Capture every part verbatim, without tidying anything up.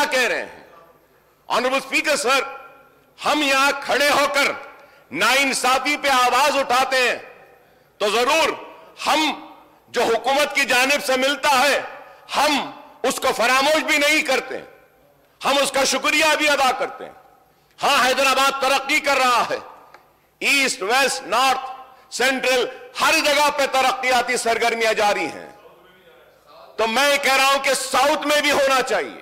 कह रहे हैं? ऑनरेबल स्पीकर सर, हम यहां खड़े होकर नाइंसाफी पे आवाज उठाते हैं तो जरूर हम जो हुकूमत की जानिब से मिलता है हम उसको फरामोश भी नहीं करते, हम उसका शुक्रिया भी अदा करते हैं। हां, हैदराबाद तरक्की कर रहा है, ईस्ट वेस्ट नॉर्थ सेंट्रल हर जगह पे तरक्कियाती सरगर्मियां जारी हैं। तो मैं कह रहा हूं कि साउथ में भी होना चाहिए।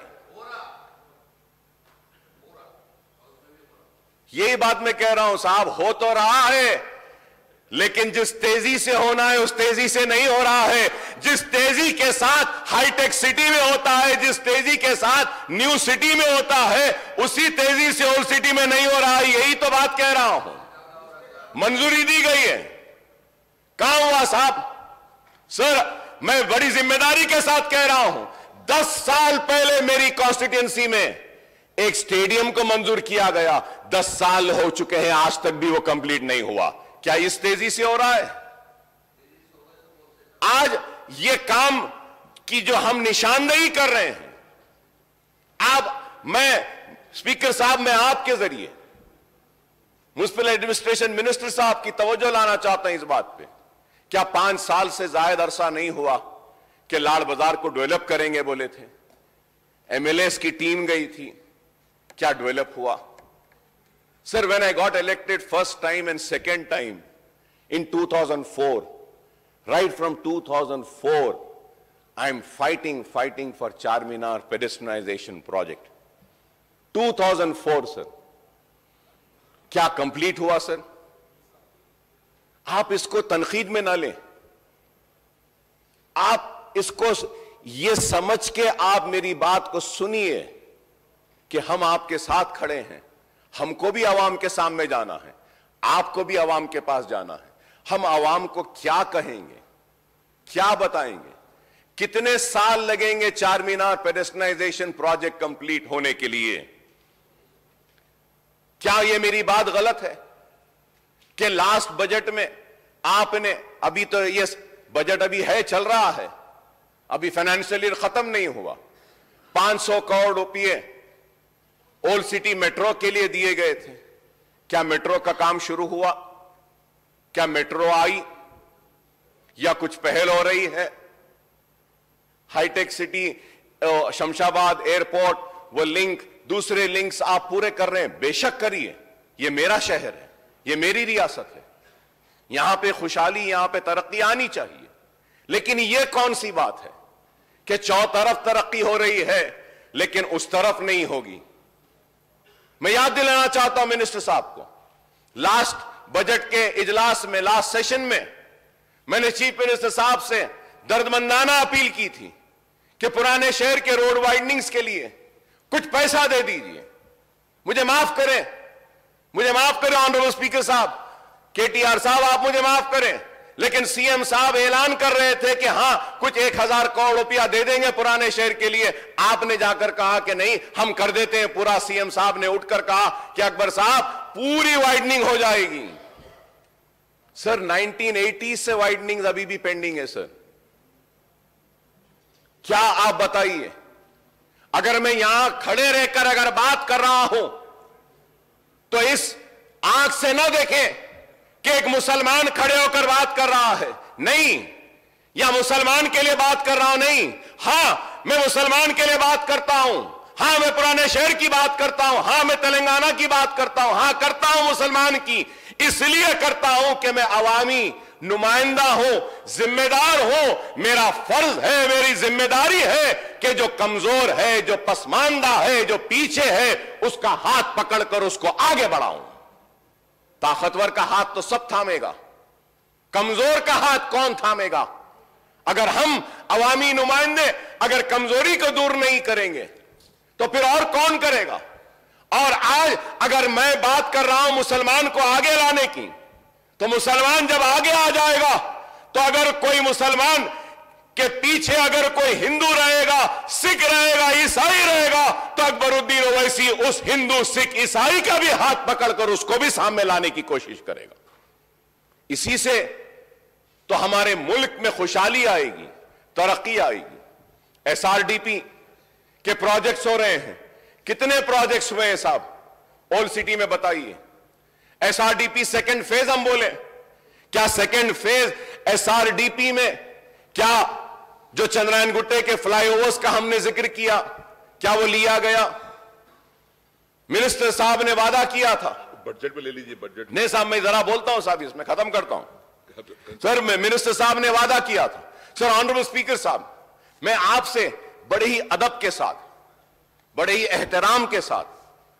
यही बात मैं कह रहा हूं साहब, हो तो रहा है लेकिन जिस तेजी से होना है उस तेजी से नहीं हो रहा है। जिस तेजी के साथ हाईटेक सिटी में होता है, जिस तेजी के साथ न्यू सिटी में होता है, उसी तेजी से ओल्ड सिटी में नहीं हो रहा है। यही तो बात कह रहा हूं। मंजूरी दी गई है, कहां हुआ साहब? सर, मैं बड़ी जिम्मेदारी के साथ कह रहा हूं, दस साल पहले मेरी कॉन्स्टिट्यूंसी में एक स्टेडियम को मंजूर किया गया। दस साल हो चुके हैं, आज तक भी वो कंप्लीट नहीं हुआ। क्या इस तेजी से हो रहा है? आज ये काम की जो हम निशानदेही कर रहे हैं, अब मैं स्पीकर साहब, मैं आपके जरिए म्युनिसिपल एडमिनिस्ट्रेशन मिनिस्टर साहब की तवज्जो लाना चाहता हूं इस बात पे। क्या पांच साल से जायद अरसा नहीं हुआ कि लाड़ बाजार को डेवलप करेंगे बोले थे, एमएलएस की टीम गई थी, क्या डेवलप हुआ? Sir, when I got elected first time and second time in two thousand four, right from two thousand four, I'm fighting, fighting for Charminar pedestrianization project. two thousand four, sir. क्या complete हुआ sir? आप इसको तनकीद में ना लें, आप इसको ये समझ के आप मेरी बात को सुनिए कि हम आपके साथ खड़े हैं। हमको भी आवाम के सामने जाना है, आपको भी आवाम के पास जाना है। हम आवाम को क्या कहेंगे, क्या बताएंगे? कितने साल लगेंगे चार मीनार पेडेस्ट्रियनाइजेशन प्रोजेक्ट कंप्लीट होने के लिए? क्या यह मेरी बात गलत है कि लास्ट बजट में आपने, अभी तो ये बजट अभी है, चल रहा है, अभी फाइनेंशियल ईयर खत्म नहीं हुआ, पांच सौ करोड़ रुपए ओल्ड सिटी मेट्रो के लिए दिए गए थे। क्या मेट्रो का काम शुरू हुआ? क्या मेट्रो आई या कुछ पहल हो रही है? हाईटेक सिटी, शमशाबाद एयरपोर्ट, वो लिंक, दूसरे लिंक्स आप पूरे कर रहे हैं, बेशक करिए, ये मेरा शहर है, ये मेरी रियासत है, यहां पे खुशहाली, यहां पे तरक्की आनी चाहिए। लेकिन ये कौन सी बात है कि चौतरफ तरक्की हो रही है लेकिन उस तरफ नहीं होगी? मैं याद दिलाना चाहता हूं मिनिस्टर साहब को, लास्ट बजट के इजलास में, लास्ट सेशन में, मैंने चीफ मिनिस्टर साहब से दर्दमंदाना अपील की थी कि पुराने शहर के रोड वाइडनिंग्स के लिए कुछ पैसा दे दीजिए। मुझे माफ करें, मुझे माफ करें ऑनरेबल स्पीकर साहब, केटीआर साहब, आप मुझे माफ करें, लेकिन सीएम साहब ऐलान कर रहे थे कि हां कुछ एक हजार करोड़ रुपया दे देंगे पुराने शहर के लिए। आपने जाकर कहा कि नहीं, हम कर देते हैं पूरा। सीएम साहब ने उठकर कहा कि अकबर साहब पूरी वाइडनिंग हो जाएगी। सर, नाइनटीन एटी से वाइडनिंग अभी भी पेंडिंग है सर। क्या आप बताइए, अगर मैं यहां खड़े रहकर अगर बात कर रहा हूं तो इस आंख से ना देखें कि एक मुसलमान खड़े होकर बात कर रहा है, नहीं, या मुसलमान के लिए बात कर रहा हूं, नहीं। हां, मैं मुसलमान के लिए बात करता हूं, हां मैं पुराने शहर की बात करता हूं, हां मैं तेलंगाना की बात करता हूं, हां करता हूं मुसलमान की, इसलिए करता हूं कि मैं अवामी नुमाइंदा हूं, जिम्मेदार हूं। मेरा फर्ज है, मेरी जिम्मेदारी है कि जो कमजोर है, जो पसमानदा है, जो पीछे है, उसका हाथ पकड़कर उसको आगे बढ़ाऊं। ताकतवर का हाथ तो सब थामेगा, कमजोर का हाथ कौन थामेगा? अगर हम अवामी नुमाइंदे अगर कमजोरी को दूर नहीं करेंगे तो फिर और कौन करेगा? और आज अगर मैं बात कर रहा हूं मुसलमान को आगे लाने की, तो मुसलमान जब आगे आ जाएगा तो अगर कोई मुसलमान के पीछे अगर कोई हिंदू रहेगा, सिख रहेगा, ईसाई रहेगा, तो अकबरुद्दीन ओवैसी उस हिंदू, सिख, ईसाई का भी हाथ पकड़कर उसको भी सामने लाने की कोशिश करेगा। इसी से तो हमारे मुल्क में खुशहाली आएगी, तरक्की आएगी। एसआरडीपी के प्रोजेक्ट्स हो रहे हैं, कितने प्रोजेक्ट्स हुए हैं साहब ओल्ड सिटी में बताइए। एसआरडीपी सेकंड फेज हम बोले, क्या सेकंड फेज एसआरडीपी में क्या जो चंद्रायन गुट्टे के फ्लाईओवर्स का हमने जिक्र किया, क्या वो लिया गया? मिनिस्टर साहब ने वादा किया था, बजट पे ले लीजिए। बजट नहीं साहब, मैं जरा बोलता हूं साहब, इसमें खत्म करता हूं। सर मैं मिनिस्टर साहब ने वादा किया था। सर ऑनरेबल स्पीकर साहब, मैं आपसे बड़े ही अदब के साथ, बड़े ही एहतराम के साथ,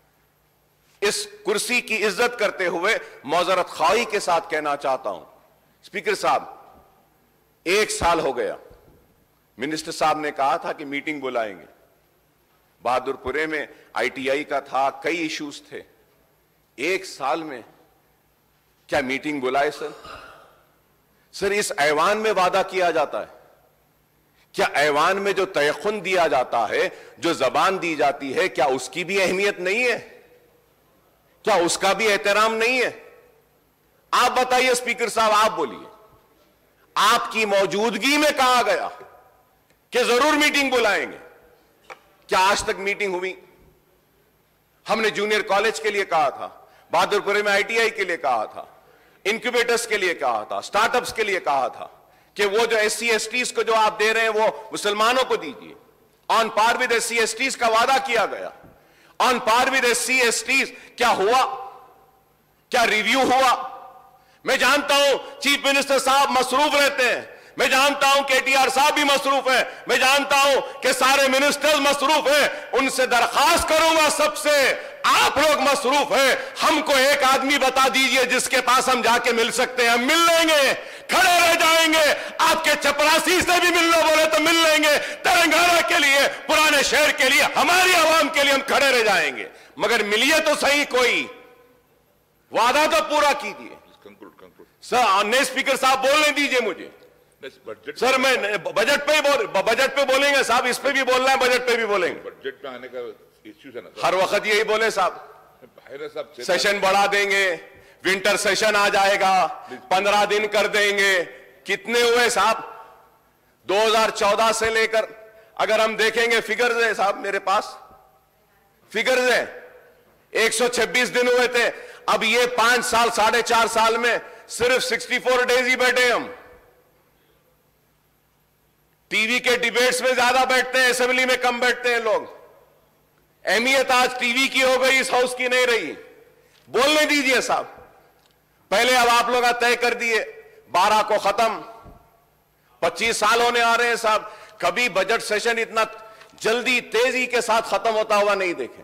इस कुर्सी की इज्जत करते हुए मौजरत ख्वाही के साथ कहना चाहता हूं, स्पीकर साहब एक साल हो गया, मिनिस्टर साहब ने कहा था कि मीटिंग बुलाएंगे, बहादुरपुरे में आईटीआई का था, कई इश्यूज थे, एक साल में क्या मीटिंग बुलाए सर? सर इस ऐवान में वादा किया जाता है, क्या ऐवान में जो तयखुन दिया जाता है, जो जबान दी जाती है, क्या उसकी भी अहमियत नहीं है? क्या उसका भी एहतराम नहीं है? आप बताइए स्पीकर साहब, आप बोलिए, आपकी मौजूदगी में कहा गया कि जरूर मीटिंग बुलाएंगे, क्या आज तक मीटिंग हुई? हमने जूनियर कॉलेज के लिए कहा था, बहादुरपुर में आईटीआई के लिए कहा था, इंक्यूबेटर्स के लिए कहा था, स्टार्टअप्स के लिए कहा था कि वो जो एस सी एस टीज को जो आप दे रहे हैं वो मुसलमानों को दीजिए। On par with S C S Ts का वादा किया गया, on par with S C S Ts. क्या हुआ? क्या रिव्यू हुआ? मैं जानता हूं चीफ मिनिस्टर साहब मसरूफ रहते हैं, मैं जानता हूं के टी आर साहब भी मसरूफ है, मैं जानता हूं कि सारे मिनिस्टर्स मसरूफ हैं। उनसे दरखास्त करूंगा सबसे, आप लोग मसरूफ हैं, हमको एक आदमी बता दीजिए जिसके पास हम जाके मिल सकते हैं, हम मिल लेंगे, खड़े रह जाएंगे, आपके चपरासी से भी मिलना बोले तो मिल लेंगे, तेलंगाना के लिए, पुराने शहर के लिए, हमारी आवाम के लिए हम खड़े रह जाएंगे, मगर मिलिए तो सही, कोई वादा तो पूरा कीजिए। सर नए स्पीकर साहब बोलने दीजिए मुझे। सर मैं बजट पे ही बोल, बजट पे बोलेंगे साहब, इस पे भी बोलना है, बजट पे भी बोलेंगे। बजट में आने का इश्यू है ना, हर वक्त यही बोले साहब, सेशन बढ़ा देंगे, विंटर सेशन आ जाएगा, पंद्रह दिन कर देंगे। कितने हुए साहब? दो हज़ार चौदह से लेकर अगर हम देखेंगे, फिगर्स है साहब मेरे पास, फिगर्स है, एक सौ छब्बीस दिन हुए थे। अब ये पांच साल साढ़े चार साल में सिर्फ चौंसठ डेज ही बैठे हम। टीवी के डिबेट्स में ज्यादा बैठते हैं, असेंबली में कम बैठते हैं लोग। अहमियत आज टीवी की हो गई, इस हाउस की नहीं रही। बोलने दीजिए साहब, पहले अब आप लोग तय कर दिए बारह को खत्म, पच्चीस साल होने आ रहे हैं साहब, कभी बजट सेशन इतना जल्दी तेजी के साथ खत्म होता हुआ नहीं देखे।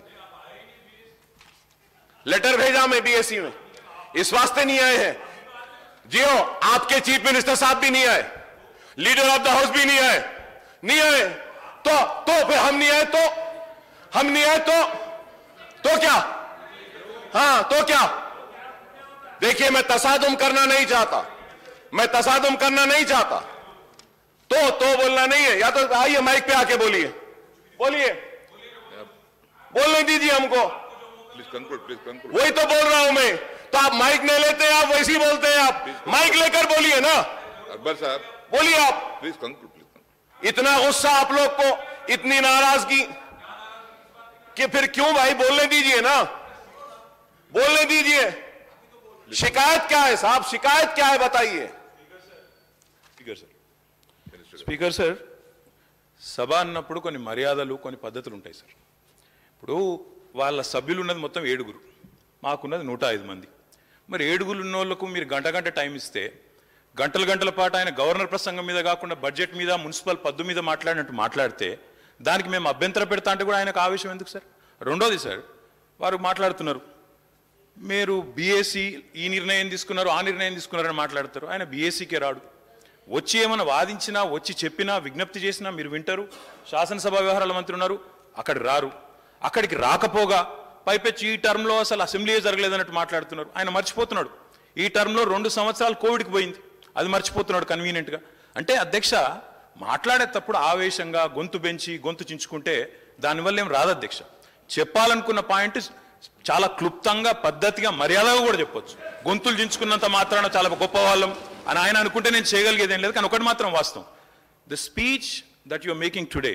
लेटर भेजा मैं बीएससी में, इस वास्ते नहीं आए हैं जियो, आपके चीफ मिनिस्टर साहब भी नहीं आए, लीडर ऑफ द हाउस भी नहीं आए, नहीं आए तो तो फिर हम नहीं आए तो हम नहीं आए तो तो क्या? हाँ तो क्या? देखिए मैं तसादुम करना नहीं चाहता, मैं तसादुम करना नहीं चाहता, तो तो बोलना नहीं है, या तो आइए माइक पे आके बोलिए, बोलिए, बोलने दीजिए हमको। Please conclude, please conclude. वही तो बोल रहा हूं मैं, तो आप माइक नहीं लेते, आप वैसे ही बोलते हैं, आप माइक लेकर बोलिए ना। अकबर साहब बोलिए आप, प्लीज कंक्लूड, प्लीज। इतना गुस्सा आप लोग को, इतनी नाराजगी कि फिर क्यों भाई? बोलने दीजिए ना, बोलने दीजिए। शिकायत क्या है साहब, शिकायत क्या है बताइए। स्पीकर सर, స్పీకర్ సార్, సభ అన్నప్పుడు కొన్ని మర్యాదలు కొన్ని పద్ధతులు ఉంటాయి సార్. ఇప్పుడు వాళ్ళ సభ్యులు ఉన్నది మొత్తం ఏడుగురు, మాకున్నది నూట ఐదు మంది. మరి ఏడుగురు ఉన్న వాళ్ళకు మీరు గంట గంట టైం ఇస్తే గంటల గంటల పాటు ఆయన గవర్నర్ ప్రసంగం మీద కాకుండా బడ్జెట్ మీద మున్సిపల్ పద్దు మీద మాట్లాడినట్టు మాట్లాడితే దానికి మేము అభ్యంతర పెడతా అంటే కూడా ఆయనకు ఆవేశం ఎందుకు సార్? రెండోది సార్, వారు మాట్లాడుతున్నారు మీరు బీఏసీ ఈ నిర్ణయం తీసుకున్నారు ఆ నిర్ణయం తీసుకున్నారని మాట్లాడతారు. ఆయన బీఏసీకే రాడు, వచ్చి ఏమైనా వాదించినా వచ్చి చెప్పినా విజ్ఞప్తి చేసినా మీరు వింటారు. శాసనసభ వ్యవహారాల మంత్రి ఉన్నారు, అక్కడ రారు. అక్కడికి రాకపోగా పైపెచ్చి ఈ టర్మ్లో అసలు అసెంబ్లీయే జరగలేదన్నట్టు మాట్లాడుతున్నారు. ఆయన మర్చిపోతున్నాడు ఈ టర్మ్లో రెండు సంవత్సరాలు కోవిడ్కి పోయింది, అది మర్చిపోతున్నాడు కన్వీనియంట్గా. అంటే అధ్యక్ష మాట్లాడేటప్పుడు ఆవేశంగా గొంతు పెంచి గొంతు చించుకుంటే దానివల్ల ఏం రాదు అధ్యక్ష. చెప్పాలనుకున్న పాయింట్ చాలా క్లుప్తంగా పద్ధతిగా మర్యాదగా కూడా చెప్పొచ్చు. గొంతులు చించుకున్నంత మాత్రాన చాలా గొప్ప వాళ్ళం అని ఆయన అనుకుంటే నేను చేయగలిగేది ఏం లేదు. కానీ ఒకటి మాత్రం వాస్తవం, the speech that you are making today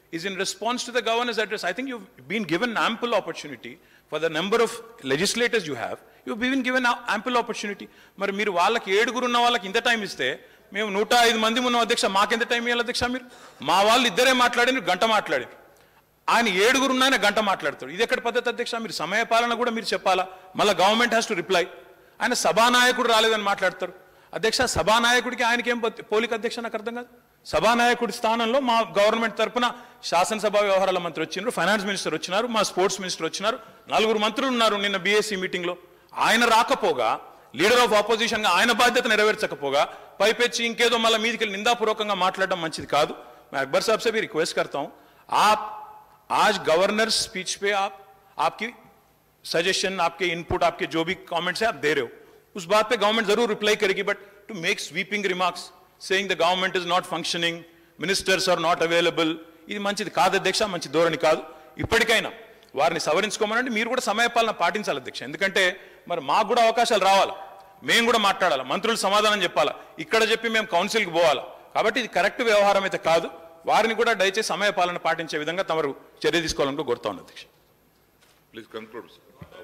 is in response to the governor's address. I think you've been given ample opportunity for the number of legislators you have. You've been given ample opportunity. మరి మీరు వాళ్ళకి ఏడుగురు ఉన్న వాళ్ళకి ఇంత time ఇస్తే మేము నూట ఐదు మంది ఉన్నాం అధ్యక్ష, మాకెంత టైం ఇవ్వాలి అధ్యక్ష? మీరు మా వాళ్ళు ఇద్దరే మాట్లాడిన గంట మాట్లాడారు, ఆయన ఏడుగురు ఉన్న ఆయన గంట మాట్లాడతాడు. ఇది ఎక్కడ పద్ధతి అధ్యక్ష? మీరు సమయ పాలన కూడా మీరు చెప్పాలా? మళ్ళీ గవర్నమెంట్ హ్యాస్ టు రిప్లై. ఆయన సభానాయకుడు రాలేదని మాట్లాడతారు అధ్యక్ష. సభానాయకుడికి ఆయనకి ఏం పోలిక అధ్యక్ష? నాకు అర్థం కాదు. సభానాయకుడి స్థానంలో మా గవర్నమెంట్ తరఫున శాసనసభ వ్యవహారాల మంత్రి వచ్చినారు, ఫైనాన్స్ మినిస్టర్ వచ్చినారు, మా స్పోర్ట్స్ మినిస్టర్ వచ్చినారు, నలుగురు మంత్రులు ఉన్నారు నిన్న బీఎస్సీ మీటింగ్లో. ఆయన రాకపోగా, లీడర్ ఆఫ్ ఆపోజిషన్ గా ఆయన బాధ్యత నెరవేర్చకపోగా పైపెచ్చి ఇంకేదో మళ్ళీ మీదికి నిందాపూర్వకంగా మాట్లాడడం మంచిది కాదు. मैं अकबर साहब से भी रिक्वेस्ट करता हूं, आप आज गवर्नर स्पीच पे आप आपकी सजेशन, आपके इनपुट, आपके जो भी कमेंट्स है आप दे रहे हो, उस बात पे गवर्नमेंट जरूर रिप्लाई करेगी. But to make sweeping remarks saying the government is not functioning, ministers are not available, ఇది మంచిది కాదు అధ్యక్ష, మంచి ధోరణి కాదు. ఇప్పటికైనా వారిని సవరించుకోమనండి. మీరు కూడా సమయపాలన పాటించాలి అధ్యక్ష. ఎందుకంటే మరి మాకు కూడా అవకాశాలు రావాలి, మేము కూడా మాట్లాడాలి, మంత్రులు సమాధానం చెప్పాలా, ఇక్కడ చెప్పి మేము కౌన్సిల్కి పోవాలా. కాబట్టి ఇది కరెక్ట్ వ్యవహారం అయితే కాదు. వారిని కూడా దయచేసి సమయపాలన పాటించే విధంగా తమరు చర్య తీసుకోవాలని కోరుతా ఉన్నాను అధ్యక్ష. Please conclude, sir.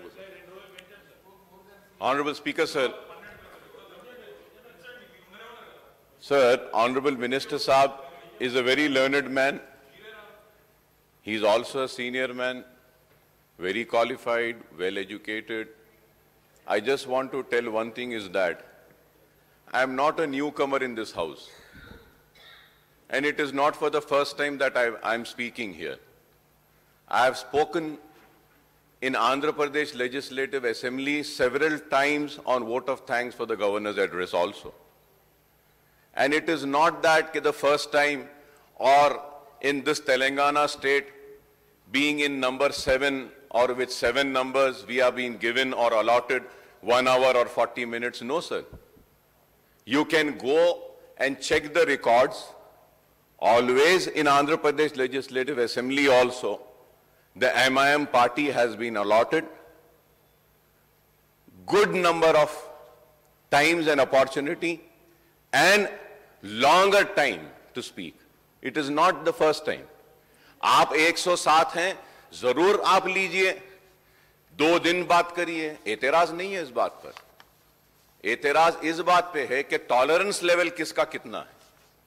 Honorable Speaker, sir. Sir, Honorable Minister Saab is a very learned man. He is also a senior man, very qualified, well educated. I just want to tell one thing is that I am not a newcomer in this house. And it is not for the first time that I am speaking here. I have spoken in Andhra Pradesh Legislative Assembly several times on vote of thanks for the governor's address also. And it is not that the first time or in this Telangana state being in number seven or with seven numbers we are being given or allotted one hour or forty minutes. No, sir. You can go and check the records. Always in Andhra Pradesh Legislative Assembly also, the M I M party has been allotted good number of times and opportunity and longer time to speak. It is not the first time. आप एक सौ सात हैं, जरूर आप लीजिए, दो दिन बात करिए, एतराज नहीं है इस बात पर. एतराज इस बात पे है कि टॉलरेंस लेवल किसका कितना है.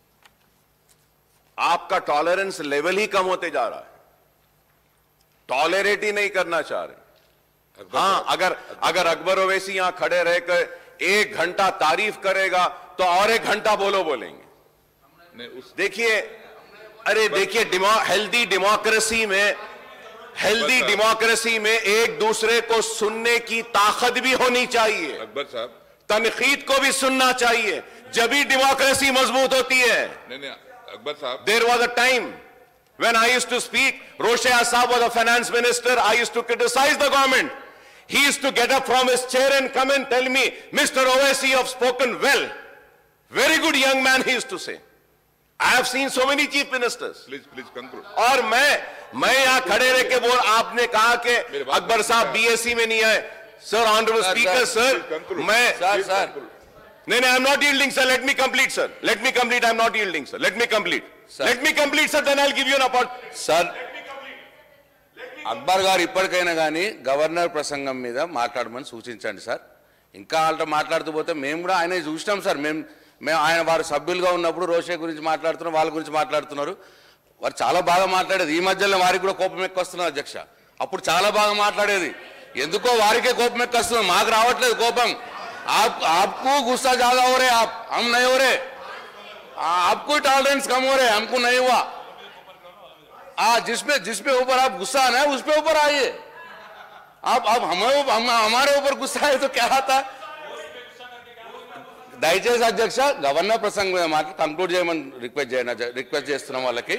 आपका टॉलरेंस लेवल ही कम होते जा रहा है, टॉलरेट ही नहीं करना चाह रहे. हाँ, अगर अगर अकबर ओवैसी यहां खड़े रहकर एक घंटा तारीफ करेगा तो और एक घंटा बोलो बोलेंगे. देखिए, अरे देखिए, हेल्दी डेमोक्रेसी में हेल्दी डेमोक्रेसी में एक दूसरे को सुनने की ताकत भी होनी चाहिए. अकबर साहब, तनकीद को भी सुनना चाहिए, जब ही डेमोक्रेसी मजबूत होती है. नहीं नहीं अकबर साहब, There was a time when I used to speak, Roshaya Saab was a finance minister, I used to criticize the government. He used to get up from his chair and come and tell me, Mister Owaisi, you have spoken well. Very good young man, he used to say. I have seen so many chief ministers. please please conclude. और मैं मैं यहाँ खड़े रह के बोल, आपने कहा कि अकबर साहब बीएससी में नहीं आए. सर, ऑनरेबल स्पीकर, सर, मैं सर सर नहीं नहीं, I am not yielding, sir. Let me complete, sir. Let me complete. I am not yielding, sir. Let me complete. Sir. Let me complete, sir. Then I'll give you an opportunity. Sir, Akbar garu ఇప్పటికైనా కానీ governor ప్రసంగం మీద మాట్లాడమని సూచించండి sir. ఇంకా వాళ్ళతో మాట్లాడుతూ పోతే మేము కూడా ఆయన చూసినాం సార్. మేము మేము ఆయన వారు సభ్యులుగా ఉన్నప్పుడు రోషే గురించి మాట్లాడుతున్నాం, వాళ్ళ గురించి మాట్లాడుతున్నారు. వారు చాలా బాగా మాట్లాడేది. ఈ మధ్యలో వారికి కూడా కోపం ఎక్కువ వస్తున్నారు అధ్యక్ష. అప్పుడు చాలా బాగా మాట్లాడేది, ఎందుకో వారికే కోపం ఎక్కువ వస్తుంది, మాకు రావట్లేదు కోపం. आप आपको गुस्सा ज्यादा हो रहे, आप हम नहीं हो रहे. आपको टॉलरेंस कम हो रहे, हमको नहीं हुआ. आ जिसपे जिसपे ऊपर आप गुस्सा आना है उस पे ऊपर आइए. आप अब हमें हम, हमारे ऊपर गुस्सा है तो क्या आता. దయచేసి అధ్యక్ష గవర్నర్ ప్రసంగం మీద మాట కంక్లూడ్ చేయమని రిక్వెస్ట్ చేయన రిక్వెస్ట్ చేస్తున్నాం వాళ్ళకి.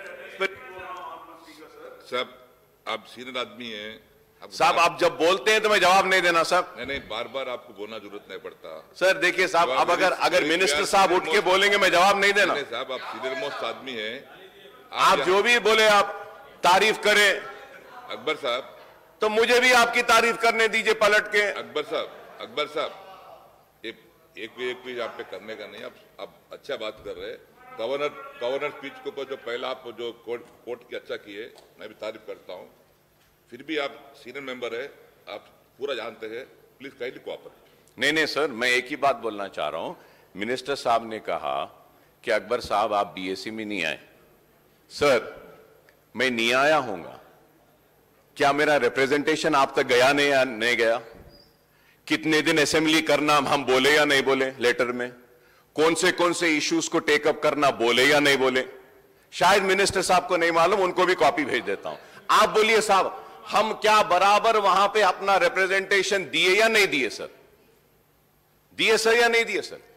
साहब, आप सीनियर आदमी हैं. साहब, आप जब बोलते हैं तो मैं जवाब नहीं देना साहब. नहीं नहीं, बार बार आपको बोलना जरूरत नहीं पड़ता. सर देखिए साहब, अब अगर अगर मिनिस्टर साहब उठ के बोलेंगे मैं जवाब नहीं देना. नहीं साहब, आप सीनियर मोस्ट आदमी हैं. आप जो भी बोले आप तारीफ करें. अकबर साहब, तो मुझे भी आपकी तारीफ करने दीजिए पलट के. अकबर साहब, अकबर साहब, एक एक भी एक भी आप पे करने का नहीं. आप आप अच्छा बात कर रहे हैं. गवर्नर गवर्नर स्पीच के ऊपर जो पहला आप जो कोर्ट कोर्ट की अच्छा किए, मैं भी तारीफ करता हूं। फिर भी आप सीनियर मेंबर है, आप पूरा जानते हैं, प्लीज काइंडली कोऑपरेट। नहीं नहीं सर, मैं एक ही बात बोलना चाह रहा हूं। मिनिस्टर साहब ने कहा कि अकबर साहब आप बीएससी में नहीं आए। सर मैं नहीं आया हूंगा, क्या मेरा रिप्रेजेंटेशन आप तक गया नहीं या नहीं गया? कितने दिन असेंबली करना हम बोले या नहीं बोले लेटर में? कौन से कौन से इश्यूज को टेकअप करना बोले या नहीं बोले? शायद मिनिस्टर साहब को नहीं मालूम, उनको भी कॉपी भेज देता हूं। आप बोलिए साहब, हम क्या बराबर वहां पे अपना रिप्रेजेंटेशन दिए या नहीं दिए? सर दिए सर या नहीं दिए? सर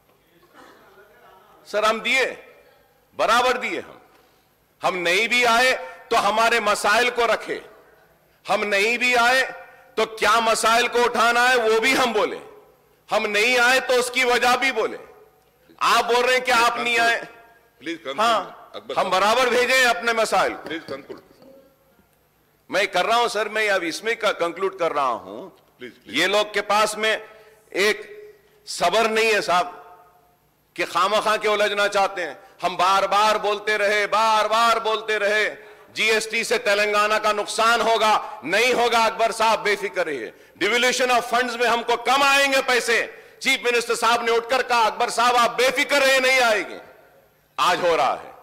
सर हम दिए, बराबर दिए। हम हम नहीं भी आए तो हमारे मसाइल को रखे, हम नहीं भी आए तो क्या मसाइल को उठाना है वो भी हम बोले, हम नहीं आए तो उसकी वजह भी बोले। आप बोल रहे हैं कि आप नहीं आए, प्लीज हाँ हम बराबर भेजे अपने मसाइल। Please conclude. मैं कर रहा हूं सर, मैं अब इसमें कंक्लूड कर रहा हूं। प्लीज ये लोग के पास में एक सबर नहीं है साहब कि खामखा के उलझना चाहते हैं। हम बार बार बोलते रहे, बार बार बोलते रहे जीएसटी से तेलंगाना का नुकसान होगा, नहीं होगा। अकबर साहब बेफिक्र रहिए, डिवोल्यूशन ऑफ फंड्स में हमको कम आएंगे पैसे। चीफ मिनिस्टर साहब ने उठकर कहा अकबर साहब आप बेफिक्र रहिए, नहीं आएंगे। आज हो रहा है।